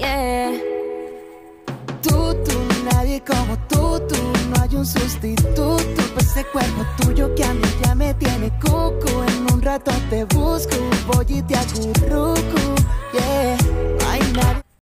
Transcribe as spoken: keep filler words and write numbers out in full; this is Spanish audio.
yeah. Tú, tú, nadie como tú, tú, no hay un sustituto para ese cuerpo tuyo que a mí ya me tiene cucu. En un rato te busco, voy y te acurruco, yeah. No hay nadie.